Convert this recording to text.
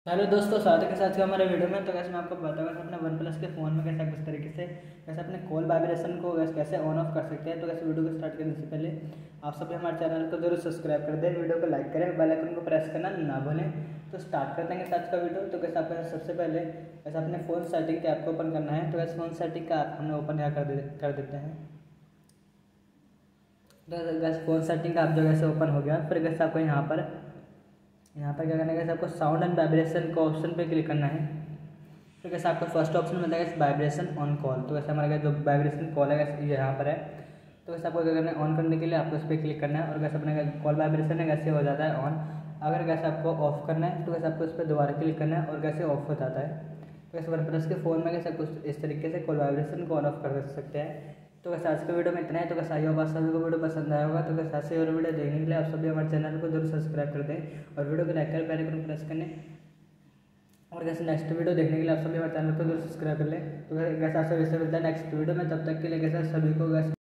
Hello दोस्तों, स्वागत है साथ हमारे वीडियो में। तो कैसे मैं आपको बताऊंगा अपने वन प्लस के फ़ोन में कैसे किस तरीके से कैसे अपने कॉल वाइब्रेशन को कैसे ऑन ऑफ कर सकते हैं। तो कैसे वीडियो को स्टार्ट करने से पहले आप सभी हमारे चैनल को जरूर सब्सक्राइब कर दें, वीडियो को लाइक करें, बेल आइकन को प्रेस करना ना भूलें। तो स्टार्ट कर देंगे आज का वीडियो। तो कैसे आपको सबसे पहले कैसे अपने फ़ोन सेटिंग के ऐप को ओपन करना है। तो कैसे फ़ोन सेटिंग का ऐप हमने ओपन यहाँ कर देते हैं। तो कैसे फ़ोन सेटिंग का ऐप जो कैसे ओपन हो गया, फिर कैसे आपको यहाँ पर क्या करना है, कैसे आपको साउंड एंड वाइब्रेशन को ऑप्शन पे क्लिक करना है। फिर कैसे आपको फर्स्ट ऑप्शन मिलता है वाइब्रेशन ऑन कॉल। तो कैसे हमारा जो वाइब्रेशन कॉल है कैसे ये यहाँ पर है। तो कैसे आपको क्या करना है, ऑन करने के लिए आपको इस पर क्लिक करना है और कैसे अपने कॉल वाइब्रेशन है कैसे हो जाता है ऑन। अगर कैसे आपको ऑफ करना है तो कैसे आपको इस पर दोबारा क्लिक करना है और कैसे ऑफ हो जाता है। तो कैसे वन प्लस के फ़ोन में कैसे कुछ इस तरीके से कॉल वाइब्रेशन को ऑन ऑफ कर सकते हैं। तो कैसे आज के वीडियो में इतना है। तो कैसे आई होगा सभी को वीडियो पसंद आया होगा। तो कैसे ऐसे और वीडियो देखने के लिए आप सभी हमारे चैनल को जरूर सब्सक्राइब कर दें और वीडियो को लाइक कर बेल आइकन प्रेस करने और कैसे नेक्स्ट वीडियो देखने के लिए आप सभी हमारे चैनल को जरूर सब्सक्राइब कर लें। तो कैसे आपसे मिलता है नेक्स्ट वीडियो में, तब तक के लिए कैसे सभी को कैसे